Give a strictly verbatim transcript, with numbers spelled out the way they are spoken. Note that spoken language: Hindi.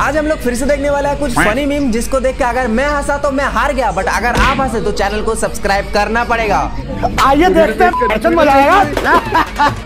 आज हम लोग फिर से देखने वाले हैं कुछ फनी मीम, जिसको देख के अगर मैं हंसा तो मैं हार गया, बट अगर आप हंसे तो चैनल को सब्सक्राइब करना पड़ेगा। आइए देखते हैं, मजा आएगा।